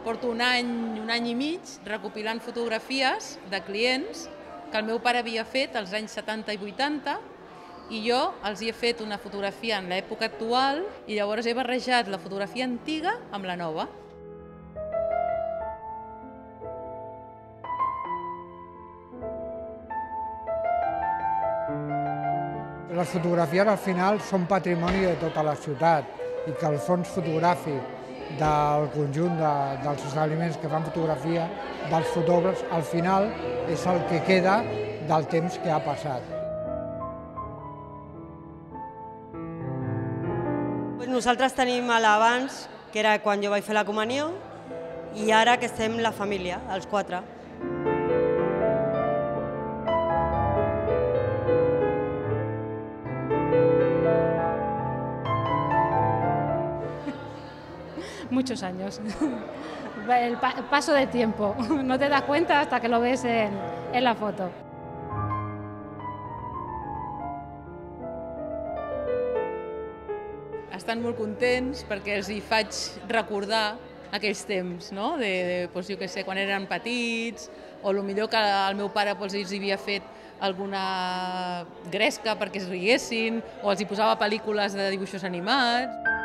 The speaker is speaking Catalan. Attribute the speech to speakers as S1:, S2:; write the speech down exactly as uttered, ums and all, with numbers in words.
S1: porto un any, un any i mig recopilant fotografies de clients que el meu pare havia fet als anys setanta i vuitanta i jo els hi he fet una fotografia en l'època actual i llavors he barrejat la fotografia antiga amb la nova.
S2: Les fotografies al final són patrimoni de tota la ciutat i que el fons fotogràfic del conjunt de, dels establiments que fan fotografia, dels fotògrafs, al final és el que queda del temps que ha passat.
S3: Nosaltres tenim l'abans, que era quan jo vaig fer la comunió, i ara que estem la família, els quatre.
S4: Muchos años. El paso de tiempo. No te das cuenta hasta que lo ves en, en la foto.
S1: Estan molt contents perquè els hi faig recordar aquells temps, no? de, de doncs, jo què sé, quan eren petits, o potser que el meu pare doncs, els havia fet alguna gresca perquè es riguessin, o els hi posava pel·lícules de dibuixos animats.